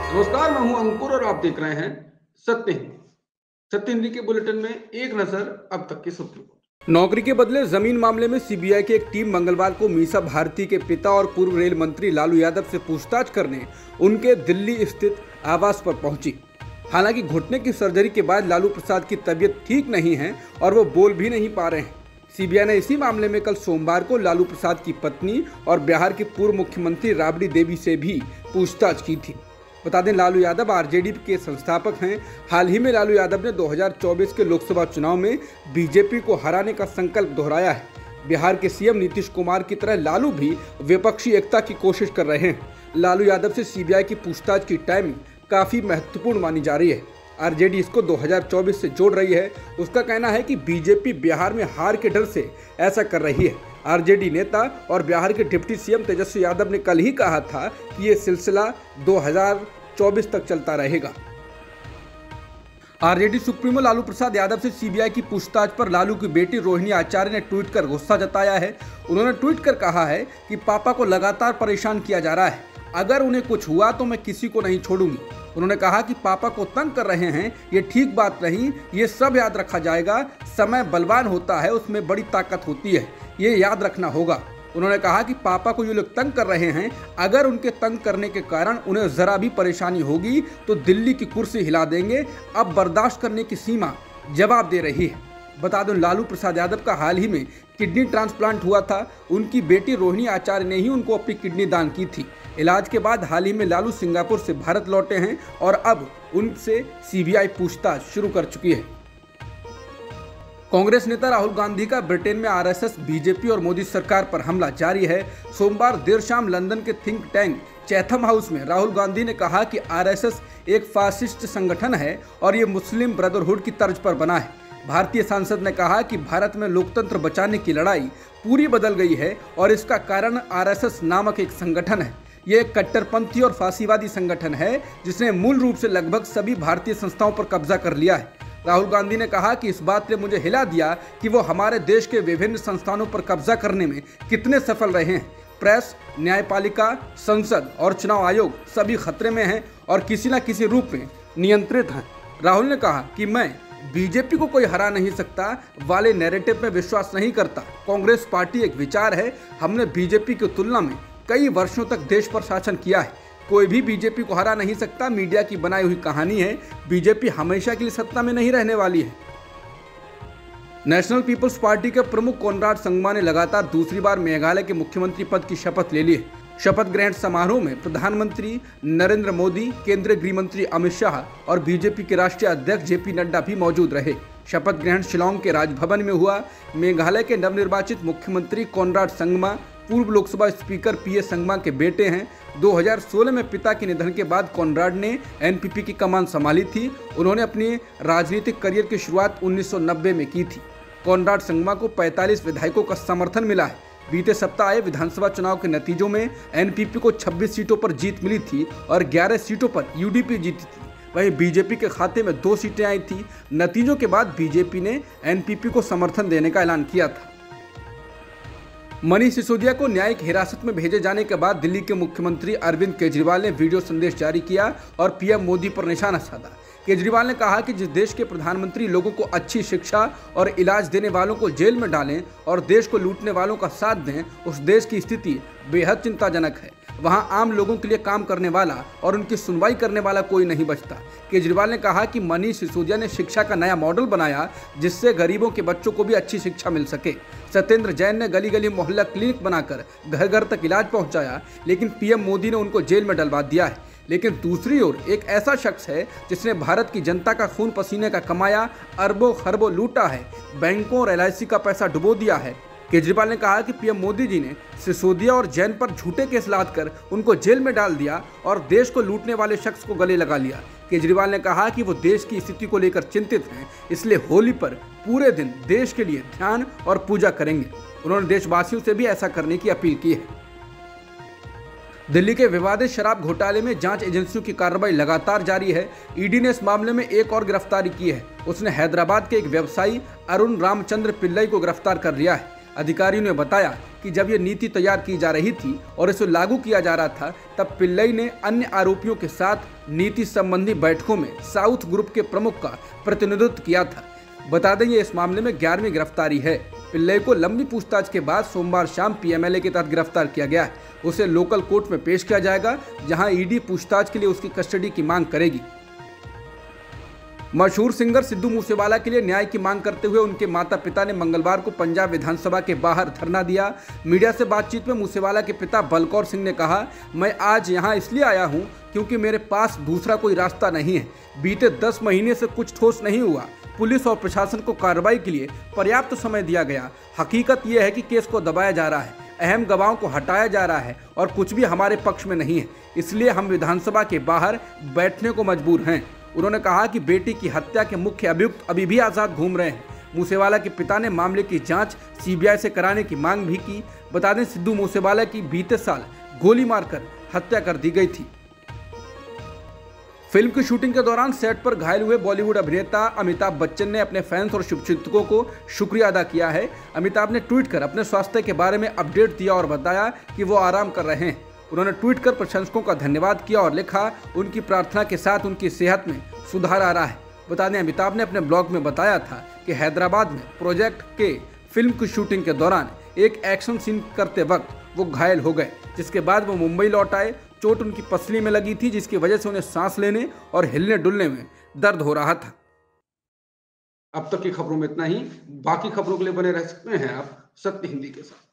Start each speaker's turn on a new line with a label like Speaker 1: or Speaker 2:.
Speaker 1: नमस्कार, मैं हूं अंकुर और आप देख रहे हैं सत्य हिंदी। सत्य हिंदी के बुलेटिन में एक नजर अब तक की सुर्खियों पर। नौकरी के बदले जमीन मामले में सीबीआई की एक टीम मंगलवार को मीसा भारती के पिता और पूर्व रेल मंत्री लालू यादव से पूछताछ करने उनके दिल्ली स्थित आवास पर पहुंची। हालांकि घुटने की सर्जरी के बाद लालू प्रसाद की तबीयत ठीक नहीं है और वो बोल भी नहीं पा रहे हैं। सीबीआई ने इसी मामले में कल सोमवार को लालू प्रसाद की पत्नी और बिहार की पूर्व मुख्यमंत्री राबड़ी देवी से भी पूछताछ की थी। बता दें, लालू यादव आरजेडी के संस्थापक हैं। हाल ही में लालू यादव ने 2024 के लोकसभा चुनाव में बीजेपी को हराने का संकल्प दोहराया है। बिहार के सीएम नीतीश कुमार की तरह लालू भी विपक्षी एकता की कोशिश कर रहे हैं। लालू यादव से सीबीआई की पूछताछ की टाइमिंग काफ़ी महत्वपूर्ण मानी जा रही है। आरजेडी इसको 2024 से जोड़ रही है। उसका कहना है कि बीजेपी बिहार में हार के डर से ऐसा कर रही है। आरजेडी नेता और बिहार के डिप्टी सीएम तेजस्वी यादव ने कल ही कहा था कि ये सिलसिला 2024 तक चलता रहेगा। आरजेडी सुप्रीमो लालू प्रसाद यादव से सीबीआई की पूछताछ पर लालू की बेटी रोहिणी आचार्य ने ट्वीट कर गुस्सा जताया है। उन्होंने ट्वीट कर कहा है कि पापा को लगातार परेशान किया जा रहा है। अगर उन्हें कुछ हुआ तो मैं किसी को नहीं छोड़ूंगी। उन्होंने कहा कि पापा को तंग कर रहे हैं, ये ठीक बात नहीं। ये सब याद रखा जाएगा। समय बलवान होता है, उसमें बड़ी ताकत होती है, ये याद रखना होगा। उन्होंने कहा कि पापा को ये लोग तंग कर रहे हैं, अगर उनके तंग करने के कारण उन्हें जरा भी परेशानी होगी तो दिल्ली की कुर्सी हिला देंगे। अब बर्दाश्त करने की सीमा जवाब दे रही है। बता दूं, लालू प्रसाद यादव का हाल ही में किडनी ट्रांसप्लांट हुआ था। उनकी बेटी रोहिणी आचार्य ने ही उनको अपनी किडनी दान की थी। इलाज के बाद हाल ही में लालू सिंगापुर से भारत लौटे हैं और अब उनसे सीबीआई पूछताछ शुरू कर चुकी है। कांग्रेस नेता राहुल गांधी का ब्रिटेन में आरएसएस, बीजेपी और मोदी सरकार पर हमला जारी है। सोमवार देर शाम लंदन के थिंक टैंक चैथम हाउस में राहुल गांधी ने कहा कि आरएसएस एक फासिस्ट संगठन है और ये मुस्लिम ब्रदरहुड की तर्ज पर बना है। भारतीय सांसद ने कहा कि भारत में लोकतंत्र बचाने की लड़ाई पूरी बदल गई है और इसका कारण आरएसएस नामक एक संगठन है। ये एक कट्टरपंथी और फांसीवादी संगठन है जिसने मूल रूप से लगभग सभी भारतीय संस्थाओं पर कब्जा कर लिया है। राहुल गांधी ने कहा कि इस बात ने मुझे हिला दिया कि वो हमारे देश के विभिन्न संस्थानों पर कब्जा करने में कितने सफल रहे हैं। प्रेस, न्यायपालिका, संसद और चुनाव आयोग सभी खतरे में हैं और किसी न किसी रूप में नियंत्रित हैं। राहुल ने कहा कि मैं बीजेपी को कोई हरा नहीं सकता वाले नैरेटिव में विश्वास नहीं करता। कांग्रेस पार्टी एक विचार है। हमने बीजेपी की तुलना में कई वर्षों तक देश पर शासन किया है। कोई भी बीजेपी को हरा नहीं सकता। मीडिया की बनाई हुई कहानी है। बीजेपी हमेशा के लिए सत्ता में नहीं रहने वाली है। नेशनल पीपल्स पार्टी के प्रमुख कोनराड संगमा ने लगातार दूसरी बार मेघालय के मुख्यमंत्री पद की शपथ ले ली है। शपथ ग्रहण समारोह में प्रधानमंत्री नरेंद्र मोदी, केंद्रीय गृह मंत्री अमित शाह और बीजेपी के राष्ट्रीय अध्यक्ष जेपी नड्डा भी मौजूद रहे। शपथ ग्रहण शिलांग के राजभवन में हुआ। मेघालय के नवनिर्वाचित मुख्यमंत्री कोनराड संगमा पूर्व लोकसभा स्पीकर पीएस संगमा के बेटे हैं। 2016 में पिता के निधन के बाद कोनराड ने एनपीपी की कमान संभाली थी। उन्होंने अपने राजनीतिक करियर की शुरुआत 1990 में की थी। कोनराड संगमा को 45 विधायकों का समर्थन मिला है। बीते सप्ताह आए विधानसभा चुनाव के नतीजों में एनपीपी को 26 सीटों पर जीत मिली थी और 11 सीटों पर यूडीपी जीती थी। वहीं बीजेपी के खाते में 2 सीटें आई थी। नतीजों के बाद बीजेपी ने एनपीपी को समर्थन देने का ऐलान किया था। मनीष सिसोदिया को न्यायिक हिरासत में भेजे जाने के बाद दिल्ली के मुख्यमंत्री अरविंद केजरीवाल ने वीडियो संदेश जारी किया और पीएम मोदी पर निशाना साधा। केजरीवाल ने कहा कि जिस देश के प्रधानमंत्री लोगों को अच्छी शिक्षा और इलाज देने वालों को जेल में डालें और देश को लूटने वालों का साथ दें, उस देश की स्थिति बेहद चिंताजनक है। वहां आम लोगों के लिए काम करने वाला और उनकी सुनवाई करने वाला कोई नहीं बचता। केजरीवाल ने कहा कि मनीष सिसोदिया ने शिक्षा का नया मॉडल बनाया जिससे गरीबों के बच्चों को भी अच्छी शिक्षा मिल सके। सत्येंद्र जैन ने गली गली मोहल्ला क्लिनिक बनाकर घर घर तक इलाज पहुंचाया, लेकिन पीएम मोदी ने उनको जेल में डलवा दिया है। लेकिन दूसरी ओर एक ऐसा शख्स है जिसने भारत की जनता का खून पसीने का कमाया, अरबों खरबों लूटा है, बैंकों और एलआईसी का पैसा डुबो दिया है। केजरीवाल ने कहा कि पीएम मोदी जी ने सिसोदिया और जैन पर झूठे केस लादकर उनको जेल में डाल दिया और देश को लूटने वाले शख्स को गले लगा लिया। केजरीवाल ने कहा कि वो देश की स्थिति को लेकर चिंतित हैं, इसलिए होली पर पूरे दिन देश के लिए ध्यान और पूजा करेंगे। उन्होंने देशवासियों से भी ऐसा करने की अपील की है। दिल्ली के विवादित शराब घोटाले में जांच एजेंसियों की कार्रवाई लगातार जारी है। ईडी ने इस मामले में एक और गिरफ्तारी की है। उसने हैदराबाद के एक व्यवसायी अरुण रामचंद्र पिल्लई को गिरफ्तार कर लिया है। अधिकारियों ने बताया कि जब ये नीति तैयार की जा रही थी और इसे लागू किया जा रहा था, तब पिल्लई ने अन्य आरोपियों के साथ नीति संबंधी बैठकों में साउथ ग्रुप के प्रमुख का प्रतिनिधित्व किया था। बता दें ये इस मामले में 11वीं गिरफ्तारी है। पिल्लई को लंबी पूछताछ के बाद सोमवार शाम पीएमएलए के तहत गिरफ्तार किया गया है। उसे लोकल कोर्ट में पेश किया जाएगा, जहां ईडी पूछताछ के लिए उसकी कस्टडी की मांग करेगी। मशहूर सिंगर सिद्धू मूसेवाला के लिए न्याय की मांग करते हुए उनके माता पिता ने मंगलवार को पंजाब विधानसभा के बाहर धरना दिया। मीडिया से बातचीत में मूसेवाला के पिता बलकौर सिंह ने कहा, मैं आज यहां इसलिए आया हूं क्योंकि मेरे पास दूसरा कोई रास्ता नहीं है। बीते 10 महीने से कुछ ठोस नहीं हुआ। पुलिस और प्रशासन को कार्रवाई के लिए पर्याप्त समय दिया गया। हकीकत यह है कि केस को दबाया जा रहा है, अहम गवाहों को हटाया जा रहा है और कुछ भी हमारे पक्ष में नहीं है। इसलिए हम विधानसभा के बाहर बैठने को मजबूर हैं। उन्होंने कहा कि बेटी की हत्या के मुख्य अभियुक्त अभी भी आज़ाद घूम रहे हैं। मूसेवाला के पिता ने मामले की जांच सीबीआई से कराने की मांग भी की। बता दें सिद्धू मूसेवाला की बीते साल गोली मारकर हत्या कर दी गई थी। फिल्म की शूटिंग के दौरान सेट पर घायल हुए बॉलीवुड अभिनेता अमिताभ बच्चन ने अपने फैंस और शुभचिंतकों को शुक्रिया अदा किया है। अमिताभ ने ट्वीट कर अपने स्वास्थ्य के बारे में अपडेट दिया और बताया कि वो आराम कर रहे हैं। उन्होंने ट्वीट कर प्रशंसकों का धन्यवाद किया और लिखा, उनकी प्रार्थना के साथ उनकी सेहत में सुधार आ रहा है। बता दें अमिताभ ने अपने ब्लॉग में बताया था कि हैदराबाद में प्रोजेक्ट के फिल्म की शूटिंग के दौरान एक एक्शन सीन करते वक्त वो घायल हो गए, जिसके बाद वो मुंबई लौट आए। चोट उनकी पसली में लगी थी, जिसकी वजह से उन्हें सांस लेने और हिलने डुलने में दर्द हो रहा था। अब तक की खबरों में इतना ही। बाकी खबरों के लिए बने रह सकते हैं आप सत्य हिंदी के साथ।